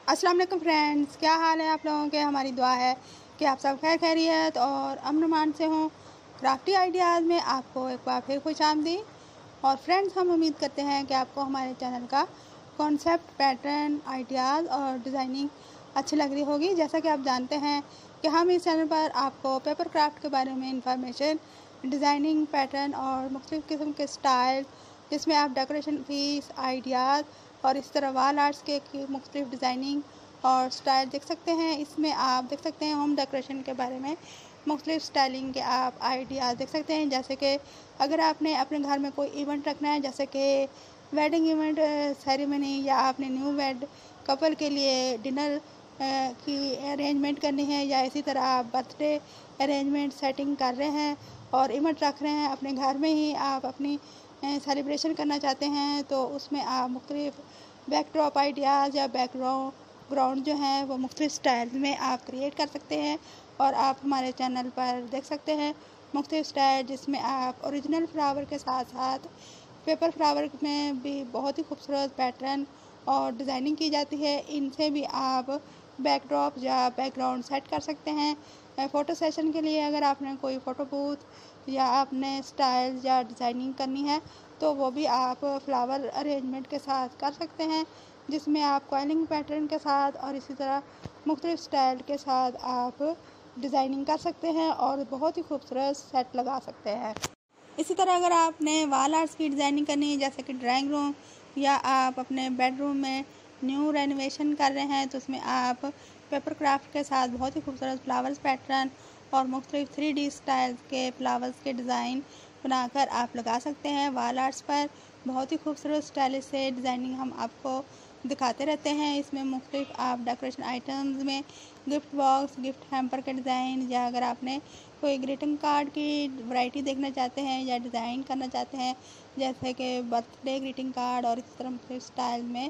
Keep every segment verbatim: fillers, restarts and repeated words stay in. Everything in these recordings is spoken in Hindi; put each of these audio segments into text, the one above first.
अस्सलाम वालेकुम फ्रेंड्स, क्या हाल है आप लोगों के। हमारी दुआ है कि आप सब खैर खैरियत और अमन अमान से हों। क्राफ्टी आइडियाज़ में आपको एक बार फिर खुश आमदीद। और फ्रेंड्स, हम उम्मीद करते हैं कि आपको हमारे चैनल का कॉन्सेप्ट, पैटर्न, आइडियाज़ और डिज़ाइनिंग अच्छी लग रही होगी। जैसा कि आप जानते हैं कि हम इस चैनल पर आपको पेपर क्राफ्ट के बारे में इंफॉर्मेशन, डिज़ाइनिंग, पैटर्न और मुख्तलिफ़ किस्म के स्टाइल, जिसमें आप डेकोरेशन पीस, आइडियाज़ और इस तरह वाल आर्ट्स के मुख्तलिफ डिज़ाइनिंग और स्टाइल देख सकते हैं। इसमें आप देख सकते हैं होम डेकोरेशन के बारे में मुख्तलिफ स्टाइलिंग के आप आइडियाज़ देख सकते हैं। जैसे कि अगर आपने अपने घर में कोई इवेंट रखना है, जैसे कि वेडिंग इवेंट, सेरेमनी, या आपने न्यू वेड कपल के लिए डिनर की अरेंजमेंट करनी है, या इसी तरह आप बर्थडे अरेंजमेंट सेटिंग कर रहे हैं और इवेंट रख रहे हैं अपने घर में ही, आप अपनी सेलिब्रेशन करना चाहते हैं, तो उसमें आप मुख्तलिफ बैकड्रॉप आइडियाज़ या बैकग्राउंड ग्राउंड जो हैं वो मुख्तलिफ स्टाइल में आप क्रिएट कर सकते हैं। और आप हमारे चैनल पर देख सकते हैं मुख्तलिफ स्टाइल, जिसमें आप ओरिजिनल फ्लावर के साथ साथ पेपर फ्लावर में भी बहुत ही खूबसूरत पैटर्न और डिज़ाइनिंग की जाती है। इनसे भी आप बैकड्रॉप या बैकग्राउंड सेट कर सकते हैं। फ़ोटो सेशन के लिए अगर आपने कोई फ़ोटो बूथ या आपने स्टाइल या डिज़ाइनिंग करनी है, तो वो भी आप फ्लावर अरेंजमेंट के साथ कर सकते हैं, जिसमें आप कॉइलिंग पैटर्न के साथ और इसी तरह मुख्तलिफ स्टाइल के साथ आप डिज़ाइनिंग कर सकते हैं और बहुत ही खूबसूरत सेट लगा सकते हैं। इसी तरह अगर आपने वाल आर्ट्स की डिज़ाइनिंग करनी है, जैसे कि ड्राइंग रूम, या आप अपने बेडरूम में न्यू रेनोवेशन कर रहे हैं, तो उसमें आप पेपर क्राफ्ट के साथ बहुत ही खूबसूरत फ्लावर्स पैटर्न और मुख्तलिफ थ्री डी स्टाइल के फ्लावर्स के डिज़ाइन बनाकर आप लगा सकते हैं वाल आर्ट्स पर। बहुत ही खूबसूरत स्टाइल से डिज़ाइनिंग हम आपको दिखाते रहते हैं। इसमें मुख्तलिफ आप डेकोरेशन आइटम्स में गिफ्ट बॉक्स, गिफ्ट हैम्पर के डिज़ाइन, या अगर आपने कोई ग्रीटिंग कार्ड की वैरायटी देखना चाहते हैं या डिज़ाइन करना चाहते हैं, जैसे कि बर्थडे ग्रीटिंग कार्ड और इस तरह मुख्तलिफ स्टाइल में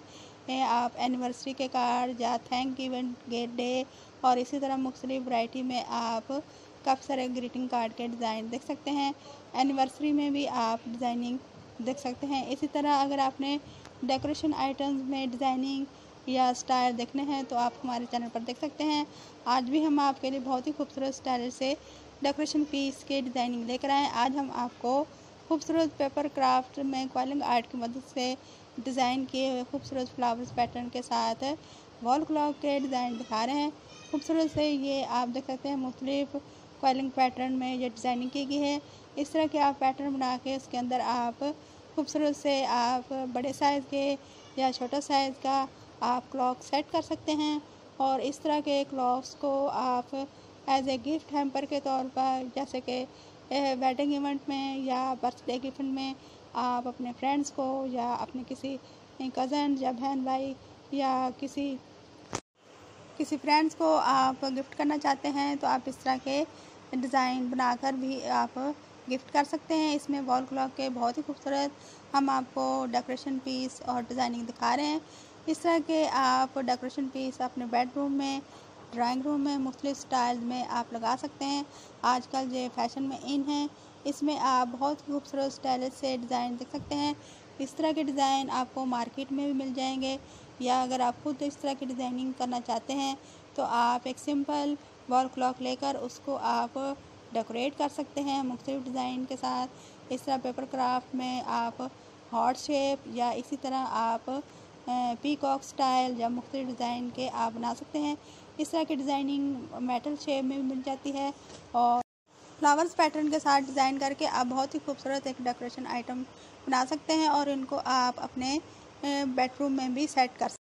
आप एनिवर्सरी के कार्ड या थैंक इवेंट गेट डे और इसी तरह मुख्तलिफ वैरायटी में आप काफ़ी सारे ग्रीटिंग कार्ड के डिज़ाइन देख सकते हैं। एनिवर्सरी में भी आप डिज़ाइनिंग देख सकते हैं। इसी तरह अगर आपने डेकोरेशन आइटम्स में डिज़ाइनिंग या स्टाइल देखने हैं, तो आप हमारे चैनल पर देख सकते हैं। आज भी हम आपके लिए बहुत ही खूबसूरत स्टाइल से डेकोरेशन पीस के डिज़ाइनिंग लेकर आए। आज हम आपको खूबसूरत पेपर क्राफ्ट में कॉइलिंग आर्ट की मदद से डिज़ाइन किए हुए खूबसूरत फ्लावर्स पैटर्न के साथ वॉल क्लॉक के डिज़ाइन दिखा रहे हैं। खूबसूरत से ये आप देख सकते हैं मुख्तलिफ कॉइलिंग पैटर्न में ये डिज़ाइनिंग की गई है। इस तरह के आप पैटर्न बना के उसके अंदर आप खूबसूरत से आप बड़े साइज़ के या छोटा साइज़ का आप क्लॉक सेट कर सकते हैं। और इस तरह के क्लॉक्स को आप एज ए गिफ्ट हैम्पर के तौर पर, जैसे कि वेडिंग इवेंट में या बर्थडे गिफ्ट में, आप अपने फ्रेंड्स को या अपने किसी कज़न या बहन भाई या किसी किसी फ्रेंड्स को आप गिफ्ट करना चाहते हैं, तो आप इस तरह के डिज़ाइन बनाकर भी आप गिफ्ट कर सकते हैं। इसमें वॉल क्लॉक के बहुत ही खूबसूरत हम आपको डेकोरेशन पीस और डिज़ाइनिंग दिखा रहे हैं। इस तरह के आप डेकोरेशन पीस अपने बेडरूम में, ड्राइंग रूम में मुख्तलिफ स्टाइल में आप लगा सकते हैं। आजकल जो फैशन में इन है, इसमें आप बहुत खूबसूरत स्टाइल से डिज़ाइन देख सकते हैं। इस तरह के डिज़ाइन आपको मार्केट में भी मिल जाएंगे, या अगर आप खुद इस तरह की डिज़ाइनिंग करना चाहते हैं, तो आप एक सिंपल वॉल क्लॉक लेकर उसको आप डेकोरेट कर सकते हैं मुख्तलिफ डिज़ाइन के साथ। इस तरह पेपर क्राफ्ट में आप हार्ट शेप या इसी तरह आप पीकॉक स्टाइल या मुख्तलिफ डिज़ाइन के आप बना सकते हैं। इस तरह की डिज़ाइनिंग मेटल शेप में भी मिल जाती है और फ्लावर्स पैटर्न के साथ डिज़ाइन करके आप बहुत ही खूबसूरत एक डेकोरेशन आइटम बना सकते हैं और इनको आप अपने बेडरूम में भी सेट कर सकते हैं।